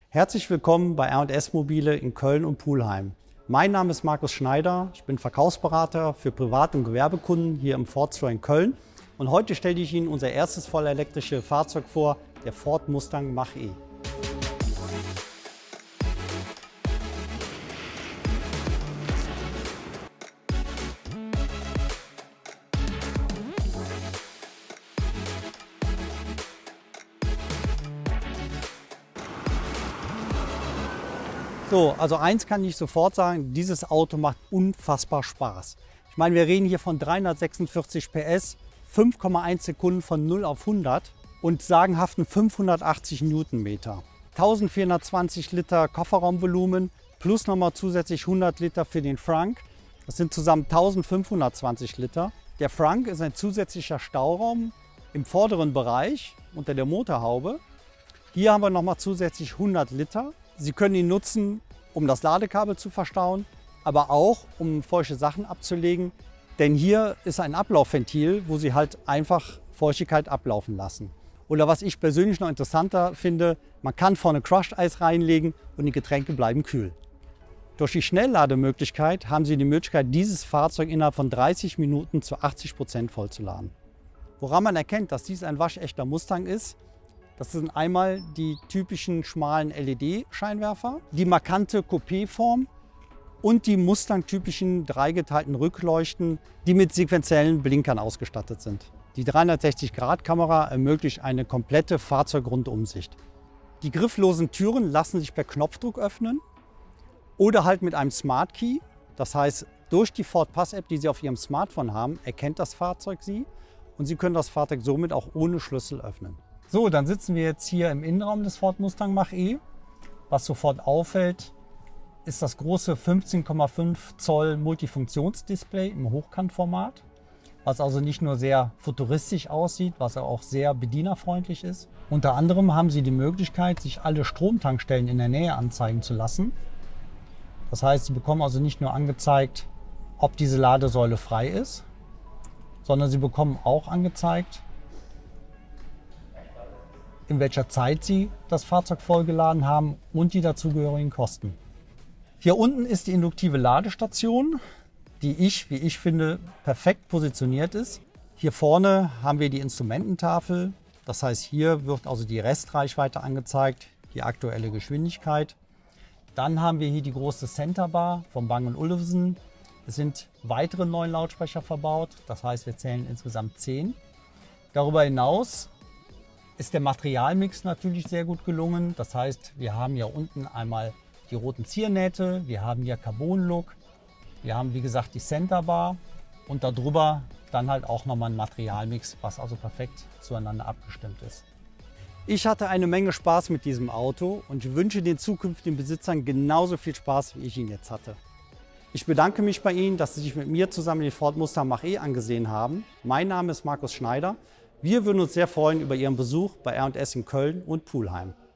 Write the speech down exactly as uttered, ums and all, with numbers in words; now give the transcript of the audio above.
Herzlich willkommen bei R und S Mobile in Köln und Pulheim. Mein Name ist Markus Schneider, ich bin Verkaufsberater für Privat- und Gewerbekunden hier im Ford Store in Köln. Und heute stelle ich Ihnen unser erstes vollelektrisches Fahrzeug vor, der Ford Mustang Mach-E. So, also eins kann ich sofort sagen, dieses Auto macht unfassbar Spaß. Ich meine, wir reden hier von dreihundertsechsundvierzig P S, fünf Komma eins Sekunden von null auf hundert und sagenhaften fünfhundertachtzig Newtonmeter. eintausendvierhundertzwanzig Liter Kofferraumvolumen plus nochmal zusätzlich hundert Liter für den Frunk. Das sind zusammen eintausendfünfhundertzwanzig Liter. Der Frunk ist ein zusätzlicher Stauraum im vorderen Bereich unter der Motorhaube. Hier haben wir nochmal zusätzlich hundert Liter. Sie können ihn nutzen, um das Ladekabel zu verstauen, aber auch, um feuchte Sachen abzulegen. Denn hier ist ein Ablaufventil, wo Sie halt einfach Feuchtigkeit ablaufen lassen. Oder was ich persönlich noch interessanter finde, man kann vorne Crushed Eis reinlegen und die Getränke bleiben kühl. Durch die Schnelllademöglichkeit haben Sie die Möglichkeit, dieses Fahrzeug innerhalb von dreißig Minuten zu achtzig Prozent vollzuladen. Woran man erkennt, dass dies ein waschechter Mustang ist, das sind einmal die typischen schmalen L E D-Scheinwerfer, die markante Coupé-Form und die Mustang-typischen dreigeteilten Rückleuchten, die mit sequenziellen Blinkern ausgestattet sind. Die dreihundertsechzig Grad Kamera ermöglicht eine komplette Fahrzeugrundumsicht. Die grifflosen Türen lassen sich per Knopfdruck öffnen oder halt mit einem Smart Key. Das heißt, durch die Ford Pass-App, die Sie auf Ihrem Smartphone haben, erkennt das Fahrzeug Sie und Sie können das Fahrzeug somit auch ohne Schlüssel öffnen. So, dann sitzen wir jetzt hier im Innenraum des Ford Mustang Mach-E. Was sofort auffällt, ist das große fünfzehn Komma fünf Zoll Multifunktionsdisplay im Hochkantformat, was also nicht nur sehr futuristisch aussieht, was auch sehr bedienerfreundlich ist. Unter anderem haben Sie die Möglichkeit, sich alle Stromtankstellen in der Nähe anzeigen zu lassen. Das heißt, Sie bekommen also nicht nur angezeigt, ob diese Ladesäule frei ist, sondern Sie bekommen auch angezeigt, in welcher Zeit Sie das Fahrzeug vollgeladen haben und die dazugehörigen Kosten. Hier unten ist die induktive Ladestation, die ich, wie ich finde, perfekt positioniert ist. Hier vorne haben wir die Instrumententafel. Das heißt, hier wird also die Restreichweite angezeigt, die aktuelle Geschwindigkeit. Dann haben wir hier die große Centerbar von Bang und Olufsen. Es sind weitere neun Lautsprecher verbaut. Das heißt, wir zählen insgesamt zehn. Darüber hinaus ist der Materialmix natürlich sehr gut gelungen. Das heißt, wir haben hier unten einmal die roten Ziernähte, wir haben hier Carbon-Look, wir haben wie gesagt die Centerbar und darüber dann halt auch nochmal ein Materialmix, was also perfekt zueinander abgestimmt ist. Ich hatte eine Menge Spaß mit diesem Auto und ich wünsche den zukünftigen Besitzern genauso viel Spaß, wie ich ihn jetzt hatte. Ich bedanke mich bei Ihnen, dass Sie sich mit mir zusammen den Ford Mustang Mach-E angesehen haben. Mein Name ist Markus Schneider. Wir würden uns sehr freuen über Ihren Besuch bei R und S in Köln und Pulheim.